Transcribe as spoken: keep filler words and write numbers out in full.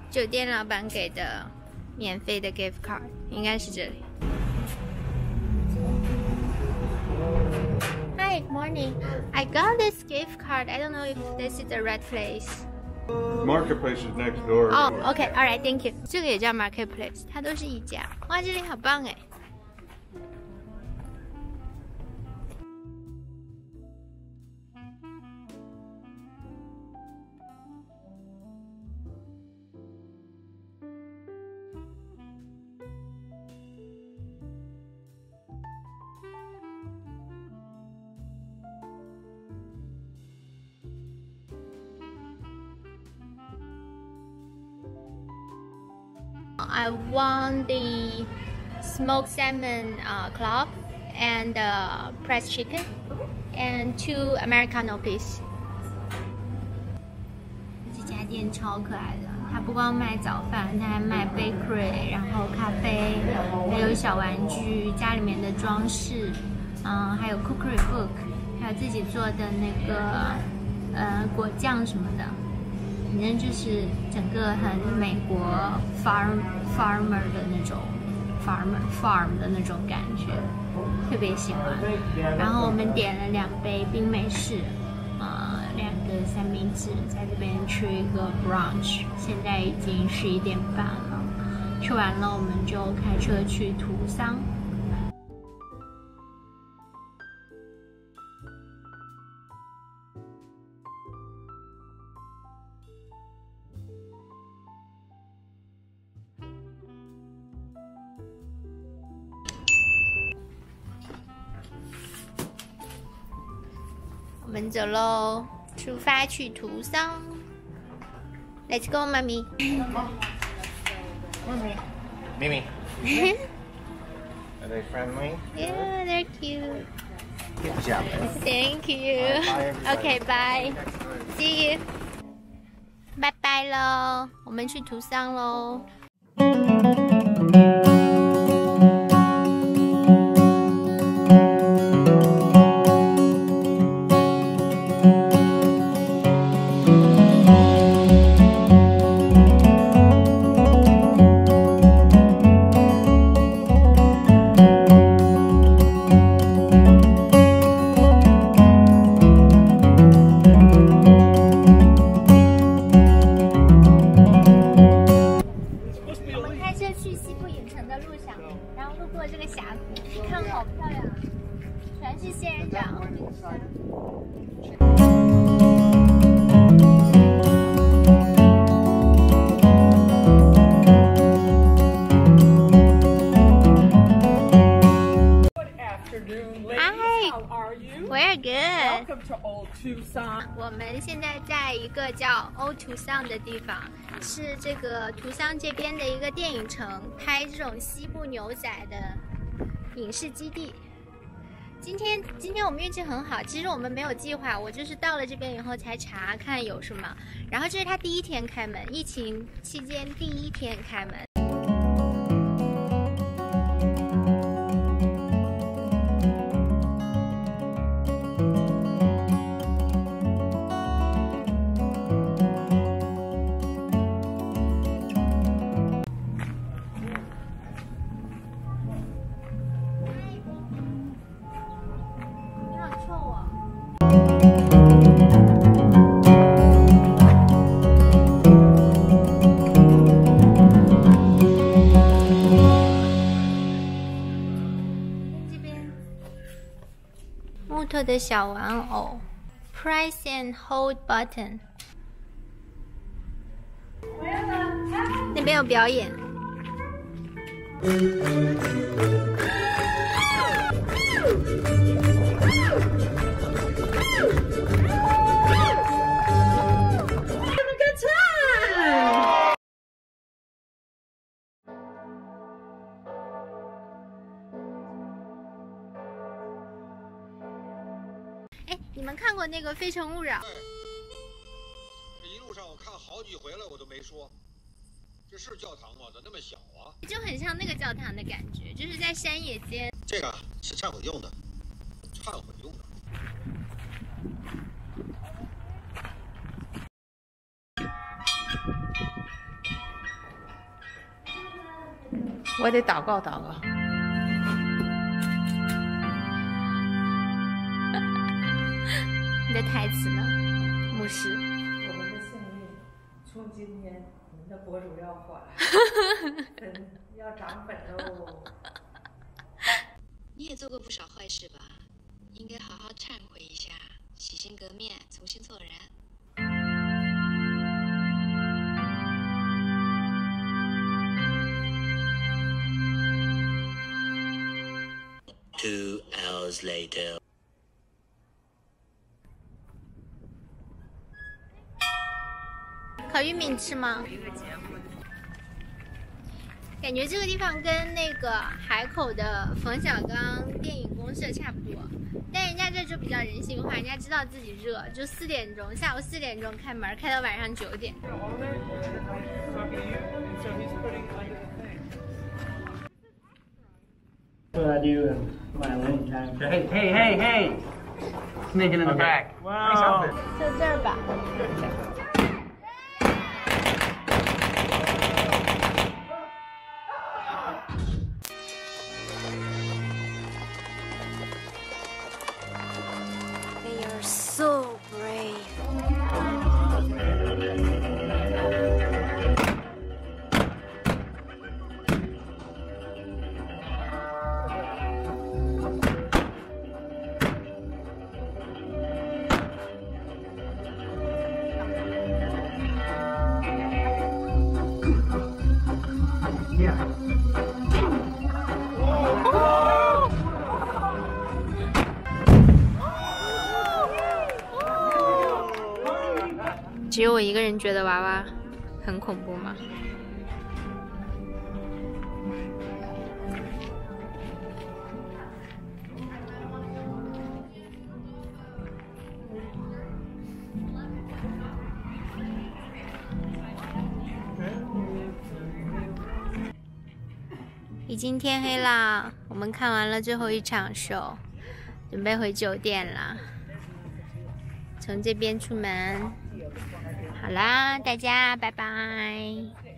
酒店老板给的免费的 gift card， 应该是这里。Hi, good morning. I got this gift card. I don't know if this is the right place. Marketplace is next door. Oh, okay, all right, thank you. 这个也叫 Marketplace， 它都是一家。哇，这里好棒哎！I want the smoked salmon uh, club and uh, pressed chicken and two Americano please. 这家店超可爱的，它不光卖早饭，它还卖 bakery， 然后咖啡，还有小玩具，家里面的装饰，嗯，还有 cookery book， 还有自己做的那个呃果酱什么的。反正就是整个很美国 farm farmer 的那种 farmer farm 的那种感觉，特别喜欢。然后我们点了两杯冰美式，呃，两个三明治，在这边吃一个 brunch。现在已经十一点半了，吃完了我们就开车去图桑。我们走喽，出发去图桑。Let's go, mommy. Mimi. Mimi. Are they friendly? Yeah, they're cute. Good job. Thank you. Bye, bye, Okay, bye. See you. 拜拜喽，我们去图桑喽。去西部影城的路上，然后路过这个峡谷，看好漂亮，全是仙人掌。We're good. Welcome to Old Tucson. 我们现在在一个叫 Old Tucson 的地方，是这个图桑这边的一个电影城，拍这种西部牛仔的影视基地。今天今天我们运气很好，其实我们没有计划，我就是到了这边以后才查看有什么。然后这是他第一天开门，疫情期间第一天开门。木头的小玩偶 ，Price and Hold Button。那边有表演。哎，你们看过那个《非诚勿扰》？ 这一路上我看好几回了，我都没说，这是教堂吗？咋那么小啊？ 就很像那个教堂的感觉，就是在山野间。 这个是忏悔用的，忏悔用的。 我得祷告祷告。 你的台词呢，牧师？ 我们的幸运，从今天我们的博主要火了，粉要涨粉喽。 你也做过不少坏事吧？应该好好忏悔一下，洗心革面，重新做人。 Two hours later. 烤玉米吃吗？感觉这个地方跟那个海口的冯小刚电影公社差不多，但人家这就比较人性化，人家知道自己热，就四点钟，下午四点钟开门，开到晚上九点。 What I do in my alone time. Hey, hey, hey, hey! Sneaking in the back. Wow. 就这儿吧。 They are so brave. Yeah. 只有我一个人觉得娃娃很恐怖吗？已经天黑啦，我们看完了最后一场秀，准备回酒店啦。从这边出门。好啦，大家拜拜。